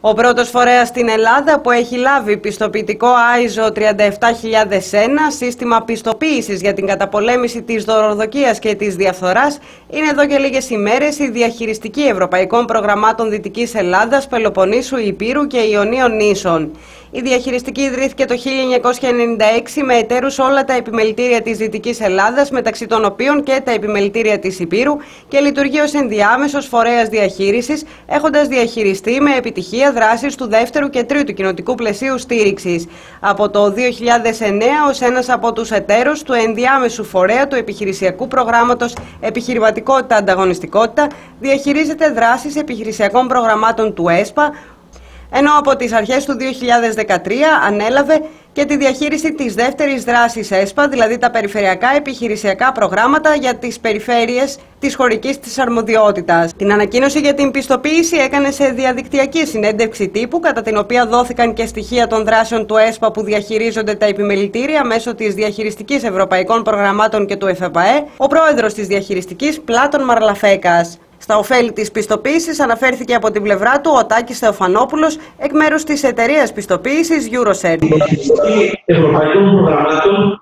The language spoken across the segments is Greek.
Ο πρώτος φορέας στην Ελλάδα που έχει λάβει πιστοποιητικό ISO 37001, σύστημα πιστοποίησης για την καταπολέμηση της δωροδοκίας και της διαφθοράς, είναι εδώ και λίγες ημέρες η Διαχειριστική Ευρωπαϊκών Προγραμμάτων Δυτικής Ελλάδας, Πελοποννήσου, Ηπείρου και Ιωνίων Νήσων. Η Διαχειριστική ιδρύθηκε το 1996 με εταίρους όλα τα επιμελητήρια της Δυτικής Ελλάδας, μεταξύ των οποίων και τα επιμελητήρια της Ηπείρου, και λειτουργεί ως ενδιάμεσος φορέας διαχείρισης, έχοντας διαχειριστεί με επιτυχία δράσεις του δεύτερου και τρίτου κοινοτικού πλαισίου στήριξης. Από το 2009 ως ένας από τους εταίρους του ενδιάμεσου φορέα του επιχειρησιακού προγράμματος Επιχειρηματικότητα Ανταγωνιστικότητα, διαχειρίζεται δράσεις επιχειρησιακών προγραμμάτων του ΕΣΠΑ, ενώ από τις αρχές του 2013 ανέλαβε και τη διαχείριση της δεύτερης δράσης ΕΣΠΑ, δηλαδή τα περιφερειακά επιχειρησιακά προγράμματα για τις περιφέρειες της χωρικής της αρμοδιότητας. Την ανακοίνωση για την πιστοποίηση έκανε σε διαδικτυακή συνέντευξη τύπου, κατά την οποία δόθηκαν και στοιχεία των δράσεων του ΕΣΠΑ που διαχειρίζονται τα επιμελητήρια μέσω της Διαχειριστικής Ευρωπαϊκών Προγραμμάτων και του ΕΦΠΑΕ, ο πρόεδρος της Διαχειριστικής, Πλάτων Μαρλαφέκας. Στα ωφέλη της πιστοποίησης αναφέρθηκε από την πλευρά του ο Τάκης Θεοφανόπουλος, εκ μέρους της εταιρείας πιστοποίησης Eurocert. Η Διαχειριστική Ευρωπαϊκών Προγραμμάτων,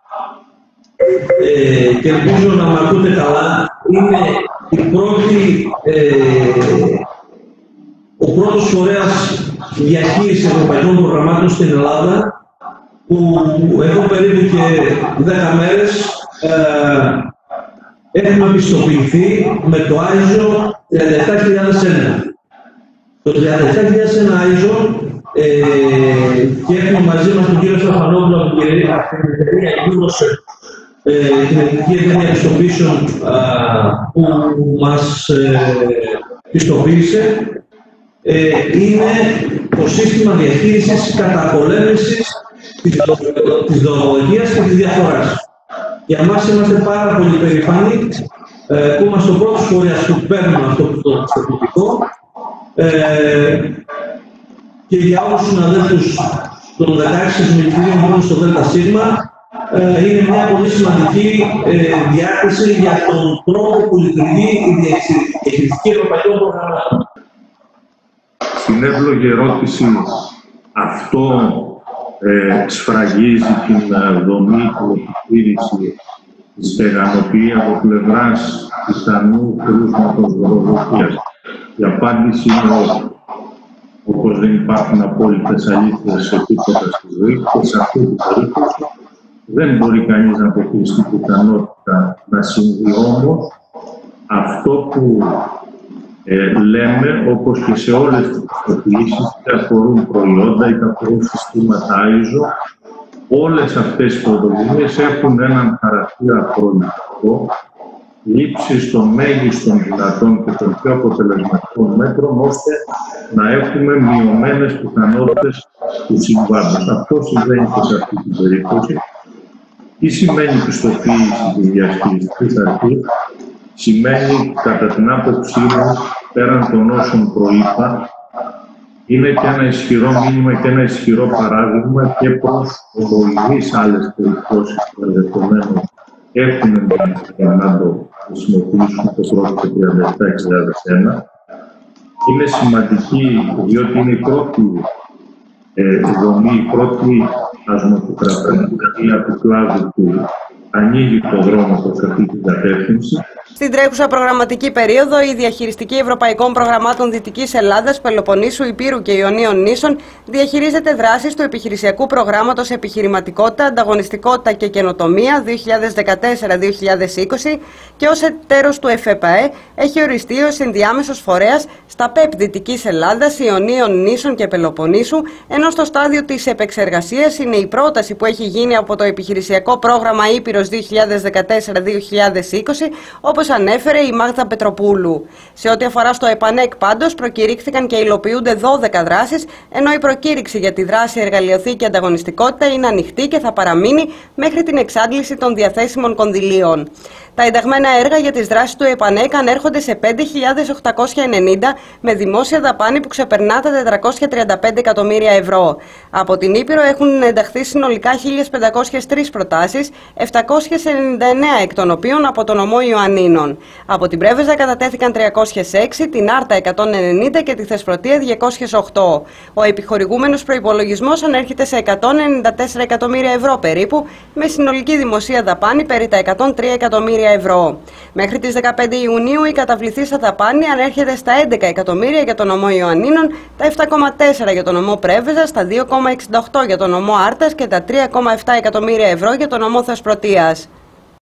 και ελπίζω να με ακούτε καλά, είναι ο πρώτος φορέας διαχείρισης ευρωπαϊκών προγραμμάτων στην Ελλάδα, που εδώ περίπου και 10 μέρες έχουμε πιστοποιηθεί με το ISO 37001. Το 37001 ISO, και έχουμε μαζί μας τον κύριο Στεφανόπουλο από την εταιρεία Eurocert, την ελληνική εταιρεία πιστοποίησεων που μας πιστοποίησε, είναι το σύστημα διαχείρισης καταπολέμησης της δωροδοκίας και της διαφθοράς. Για μας είμαστε πάρα πολύ περήφανοι που είμαστε ο πρώτος φορέας που παίρνουμε αυτό το πιστοποιητικό, και για όλους τους συναδέλφους των 16 επιμελητηρίων που είναι στο ΔΣ, είναι μια πολύ σημαντική διάκριση για τον τρόπο που λειτουργεί η Διαχειριστική Ευρωπαϊκών Προγραμμάτων. Στην εύλογη ερώτηση, αυτό σφραγίζει την δομή του επιχείρηση, στεγανοποιεί από πλευράς πιθανού κρούσματος δωροδοκίας. Η απάντηση είναι όχι. Όπως δεν υπάρχουν απόλυτες αλήθειες σε τίποτα στη ζωή, και σε αυτή την περίπτωση δεν μπορεί κανείς να αποκλειστεί πιθανότητα να συμβεί. Όμως αυτό που λέμε, όπως και σε όλες τις πιστοποιήσεις, είτε αφορούν προϊόντα είτε αφορούν συστήματα ISO, όλες αυτές οι πρωτοβουλίες έχουν έναν χαρακτήρα προληπτικό, λήψη των μέγιστων δυνατών και των πιο αποτελεσματικών μέτρων, ώστε να έχουμε μειωμένες πιθανότητες του συμβάντος. Αυτό συμβαίνει και σε αυτή την περίπτωση. Τι σημαίνει πιστοποίηση της διαχειριστικής αρχής? Σημαίνει, κατά την άποψή μου, πέραν των όσων προείπα, είναι και ένα ισχυρό μήνυμα και ένα ισχυρό παράδειγμα και προς ομολογείς άλλες περιπτώσεις που ενδεχομένως έχουν ενδιαφέρον να το χρησιμοποιήσουν το πρότυπο 37001. Είναι σημαντική διότι είναι η πρώτη δομή, η πρώτη ασμοκρατία του κλάδου που ανοίγει το δρόμο προς αυτή την κατεύθυνση. Στην τρέχουσα προγραμματική περίοδο, η Διαχειριστική Ευρωπαϊκών Προγραμμάτων Δυτικής Ελλάδας, Πελοποννήσου, Ηπείρου και Ιωνίων Νήσων διαχειρίζεται δράσεις του επιχειρησιακού προγράμματος Επιχειρηματικότητα, Ανταγωνιστικότητα και Καινοτομία 2014-2020 και ως εταίρος του ΕΦΠΑΕ έχει οριστεί ως ενδιάμεσος φορέας στα ΠΕΠ Δυτικής Ελλάδας, Ιωνίων Νήσων και Πελοποννήσου, ενώ στο στάδιο της επεξεργασίας είναι η πρόταση που έχει γίνει από το επιχειρησιακό πρόγραμμα Ήπειρος 2014-2020, όπως ανέφερε η Μάγδα Πετροπούλου. Σε ό,τι αφορά στο ΕΠΑΝΕΚ, πάντως, προκηρύχθηκαν και υλοποιούνται 12 δράσεις, ενώ η προκήρυξη για τη δράση Εργαλειοθήκη Ανταγωνιστικότητα είναι ανοιχτή και θα παραμείνει μέχρι την εξάντληση των διαθέσιμων κονδυλίων. Τα ενταγμένα έργα για τις δράσεις του ΕΠΑΝΕΚ ανέρχονται σε 5.890 με δημόσια δαπάνη που ξεπερνά τα 435 εκατομμύρια ευρώ. Από την Ήπειρο έχουν ενταχθεί συνολικά 1.503 προτάσεις, 799 εκ των οποίων από τον νομό Ιωαννίνων. Από την Πρέβεζα κατατέθηκαν 306, την Άρτα 190 και τη Θεσπρωτεία 208. Ο επιχορηγούμενος προϋπολογισμός ανέρχεται σε 194 εκατομμύρια ευρώ περίπου, με συνολική δημοσία δαπάνη περί τα 103 εκατομμύρια ευρώ. Μέχρι τις 15 Ιουνίου η καταβληθήσα δαπάνη ανέρχεται στα 11 εκατομμύρια για τον νομό Ιωαννίνων, τα 7,4 για τον νομό Πρέβεζα, στα 2,68 για τον νομό Άρτας και τα 3,7 εκατομμύρια ευρώ για τον νομό Θεσπρωτείας.